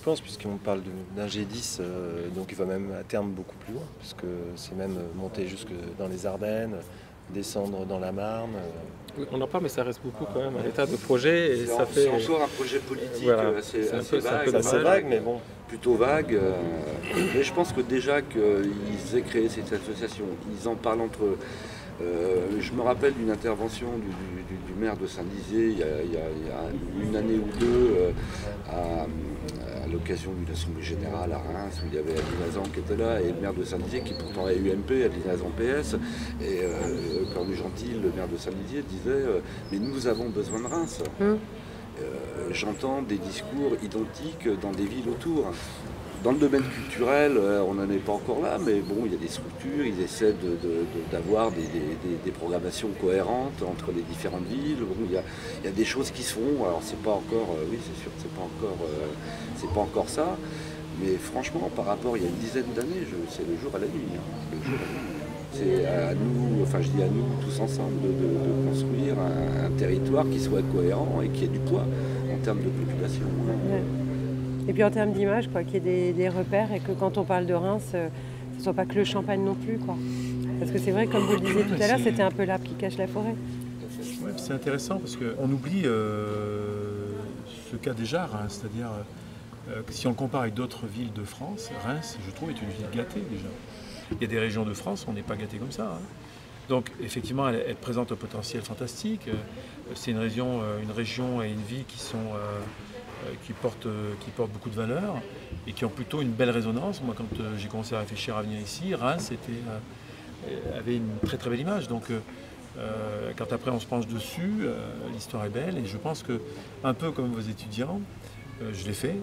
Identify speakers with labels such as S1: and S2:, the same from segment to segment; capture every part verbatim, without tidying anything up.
S1: pense, puisqu'on parle d'un G dix, euh, donc il va même à terme beaucoup plus loin, puisque c'est même monter jusque dans les Ardennes, descendre dans la Marne. Euh.
S2: Oui, on en parle, mais ça reste beaucoup quand même à l'état de projet. Et ça fait...
S3: C'est encore un projet politique
S2: voilà.
S3: assez,
S2: c'est un
S3: assez
S2: peu,
S3: vague,
S2: c'est
S1: assez vague, mais bon.
S3: Plutôt vague. Euh, mais je pense que déjà qu'ils aient créé cette association, ils en parlent entre eux. Euh, je me rappelle d'une intervention du, du, du maire de Saint-Dizier il, il, il y a une année ou deux euh, à, à l'occasion d'une assemblée générale à Reims où il y avait Adi Nazan qui était là et le maire de Saint-Dizier qui pourtant est U M P, Adi Nazan P S, et euh, Cornu Gentil, le maire de Saint-Dizier, disait euh, mais nous avons besoin de Reims. Mmh. Euh, J'entends des discours identiques dans des villes autour. Dans le domaine culturel, on n'en est pas encore là, mais bon, il y a des structures, ils essaient d'avoir de, de, de, des, des, des programmations cohérentes entre les différentes villes. Bon, il, y a, il y a des choses qui se font, alors c'est pas encore, euh, oui c'est sûr que c'est pas encore, euh, c'est pas encore ça, mais franchement, par rapport à il y a une dizaine d'années, c'est le jour à la nuit. Hein, le jour à la nuit. C'est à nous, enfin je dis à nous tous ensemble, de, de, de construire un, un territoire qui soit cohérent et qui ait du poids en termes de population.
S4: Ouais. Et puis en termes d'image, quoi, qu'il y ait des, des repères et que quand on parle de Reims, euh, ce ne soit pas que le champagne non plus, quoi. Parce que c'est vrai, comme vous le disiez tout à l'heure, c'était un peu l'arbre qui cache la forêt.
S5: Ouais, c'est intéressant parce qu'on oublie euh, ce qu'a déjà Reims, c'est-à-dire euh, que si on le compare avec d'autres villes de France, Reims, je trouve, est une ville gâtée déjà. Il y a des régions de France où on n'est pas gâté comme ça. Hein. Donc effectivement, elle, elle présente un potentiel fantastique. C'est une région, une région et une ville qui sont... Euh, Qui portent, qui portent beaucoup de valeurs et qui ont plutôt une belle résonance. Moi, quand euh, j'ai commencé à réfléchir à venir ici, Reims était, euh, avait une très très belle image. Donc, euh, quand après on se penche dessus, euh, l'histoire est belle. Et je pense que, un peu comme vos étudiants, euh, je l'ai fait.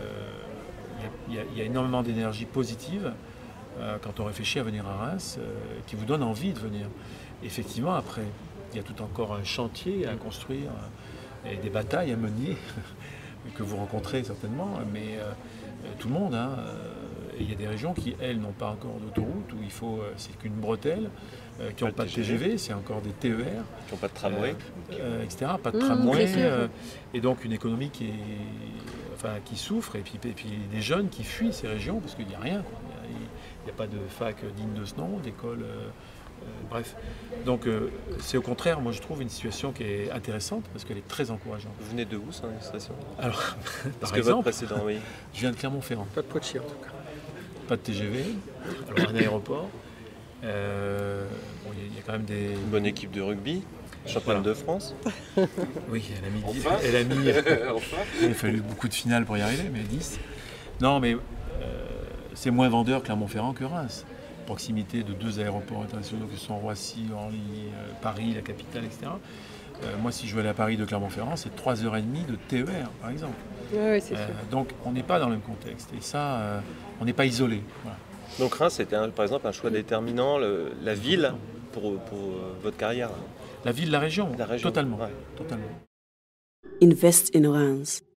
S5: Il euh, y, y, y a énormément d'énergie positive euh, quand on réfléchit à venir à Reims, euh, qui vous donne envie de venir. Effectivement, après, il y a tout encore un chantier à construire et des batailles à mener. Que vous rencontrez certainement, mais euh, tout le monde. Hein, euh, et il y a des régions qui, elles, n'ont pas encore d'autoroute, où il faut, euh, c'est qu'une bretelle, euh, qui n'ont pas de T G V, c'est encore des T E R.
S1: Qui n'ont pas de tramway.
S5: Euh, euh, et cetera, pas de mmh, tramway. Euh, et donc une économie qui, est, enfin, qui souffre, et puis, et puis des jeunes qui fuient ces régions, parce qu'il n'y a rien. Il n'y a, a pas de fac digne de ce nom, d'école... Euh, Euh, bref, donc euh, c'est au contraire, moi je trouve une situation qui est intéressante parce qu'elle est très encourageante.
S1: Vous venez de où, cette illustration?
S5: Alors,
S1: parce
S5: par
S1: que
S5: exemple,
S1: votre précédent, oui.
S5: Je viens de Clermont-Ferrand.
S2: Pas de Poitiers en tout cas.
S5: Pas de T G V, alors un aéroport. Euh, bon, il y a quand même des...
S1: Une bonne équipe de rugby, championne voilà. de France.
S5: Oui, elle a mis dix.
S3: Enfin.
S5: Elle a mis. Enfin. Il a fallu beaucoup de finales pour y arriver, mais dix. Non, mais euh, c'est moins vendeur Clermont-Ferrand que Reims. Proximité de deux aéroports internationaux qui sont Roissy, Orly, euh, Paris, la capitale, et cetera. Euh, moi, si je veux aller à Paris de Clermont-Ferrand, c'est trois heures trente de T E R, par exemple.
S4: Oui, oui, c'est
S5: euh,
S4: sûr.
S5: Donc, on n'est pas dans le même contexte. Et ça, euh, on n'est pas isolé. Voilà.
S1: Donc, Reims, c'était un, par exemple un choix déterminant, le, la ville, pour, pour euh, votre carrière.
S5: La ville, la région,
S1: la région.
S5: Totalement.
S1: Ouais.
S5: Totalement.
S6: Invest in Reims.